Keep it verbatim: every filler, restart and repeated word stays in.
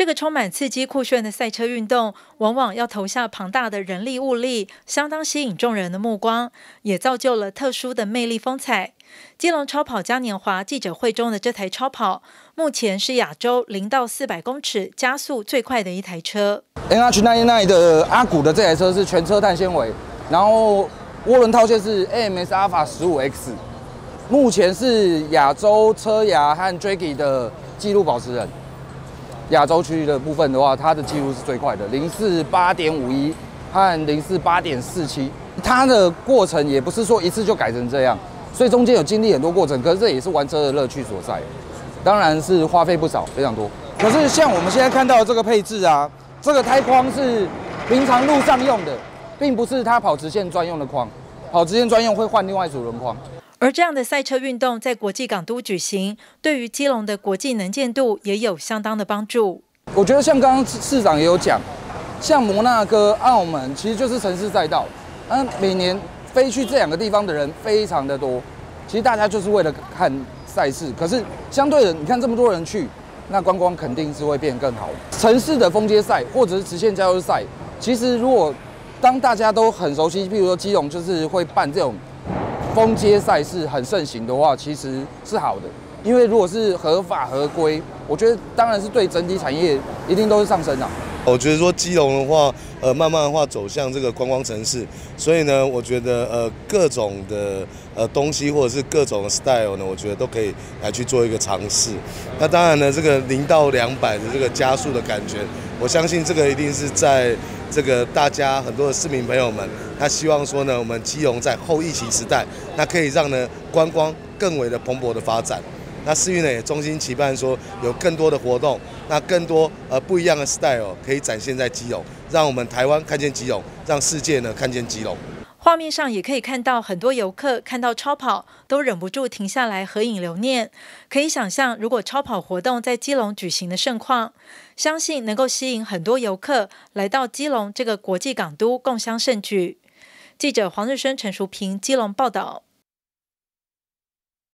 这个充满刺激酷炫的赛车运动，往往要投下庞大的人力物力，相当吸引众人的目光，也造就了特殊的魅力风采。基隆超跑嘉年华记者会中的这台超跑，目前是亚洲零到四百公尺加速最快的一台车。 N H 九十九 的阿古的这台车是全车碳纤维，然后涡轮套件是 A M S Alpha 十五 X， 目前是亚洲车牙和 Draggy 的纪录保持人。亚洲区域的部分的话，它的记录是最快的，零四八点五一和零四八点四七。它的过程也不是说一次就改成这样，所以中间有经历很多过程，可是这也是玩车的乐趣所在。当然是花费不少，非常多。可是像我们现在看到的这个配置啊，这个胎框是平常路上用的，并不是它跑直线专用的框。跑直线专用会换另外一组轮框。 而这样的赛车运动在国际港都举行，对于基隆的国际能见度也有相当的帮助。 我觉得像刚刚市长也有讲，像摩纳哥、澳门其实就是城市赛道，啊，每年飞去这两个地方的人非常的多。其实大家就是为了看赛事，可是相对的，你看这么多人去，那观光肯定是会变更好。城市的封街赛或者是直线加油赛，其实如果当大家都很熟悉，譬如说基隆就是会办这种封街赛事很盛行的话，其实是好的。因为如果是合法合规，我觉得当然是对整体产业一定都是上升的。 我觉得说基隆的话，呃，慢慢的话走向这个观光城市，所以呢，我觉得呃各种的呃东西或者是各种的 style 呢，我觉得都可以来去做一个尝试。那当然呢，这个零到两百的这个加速的感觉，我相信这个一定是在这个大家很多的市民朋友们，他希望说呢，我们基隆在后疫情时代，那可以让呢观光更为的蓬勃的发展。那世运呢也衷心期盼说有更多的活动，那更多呃不一样的 style 可以展现在基隆，让我们台湾看见基隆，让世界呢看见基隆。 画面上也可以看到很多游客看到超跑都忍不住停下来合影留念。可以想象，如果超跑活动在基隆举行的盛况，相信能够吸引很多游客来到基隆这个国际港都共襄盛举。记者黄日升、陈淑平基隆报道。